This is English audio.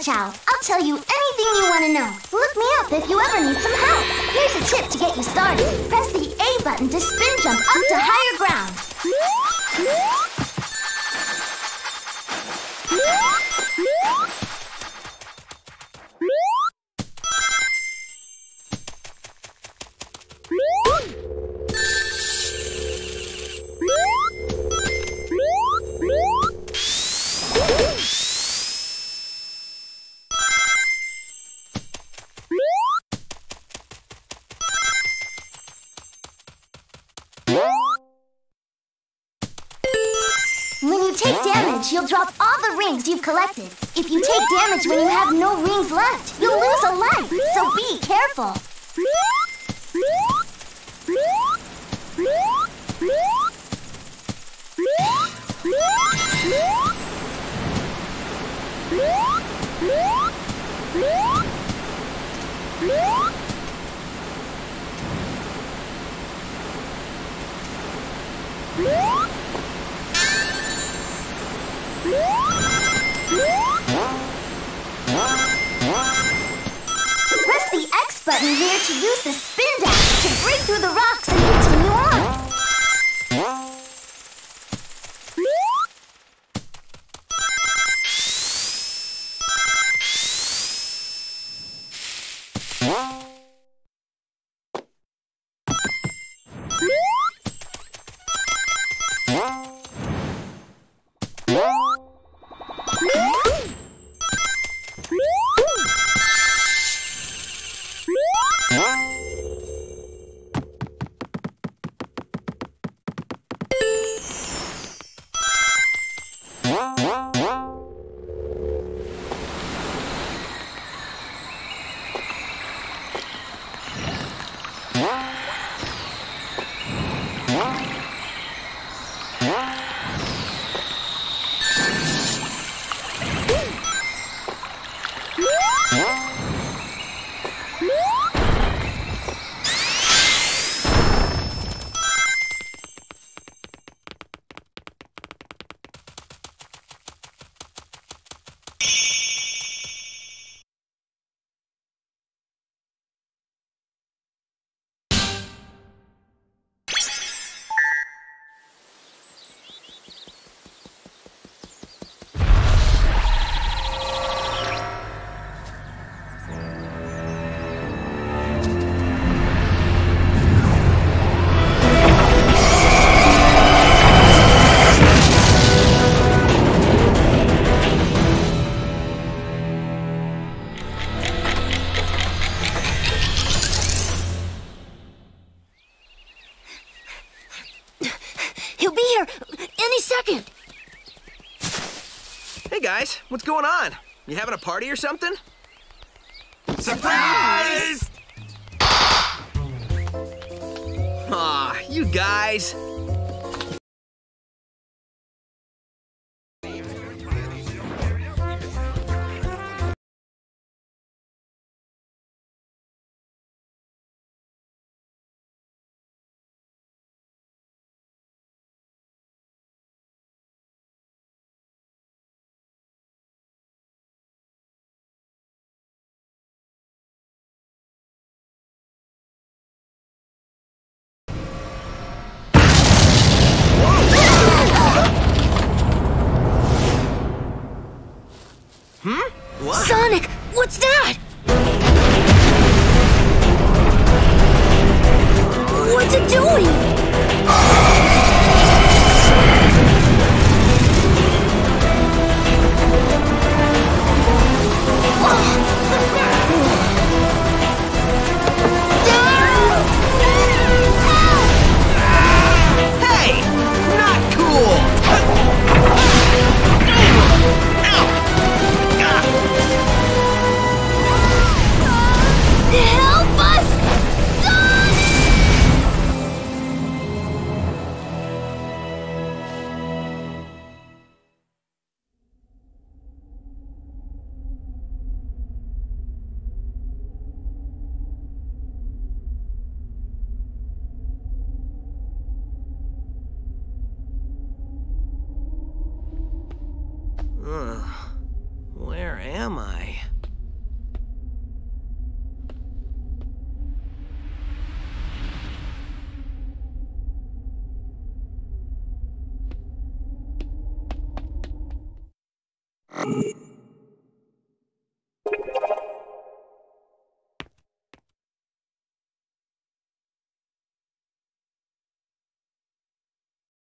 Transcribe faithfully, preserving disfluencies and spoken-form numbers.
Chow. I'll tell you anything you want to know. Look me up if you ever need some help. Here's a tip to get you started. Press the A button to spin jump up to higher ground. When you take damage, you'll drop all the rings you've collected. If you take damage when you have no rings left, you'll lose a life, so be careful. Press the X button here to use the spin dash to break through the rocks and continue on. Hey guys, what's going on? You having a party or something? Surprise! Aw, you guys. Hmm? What? Sonic, what's that? What's it doing? Hey! Not cool! Help us! Sonic! Uh, where am am I?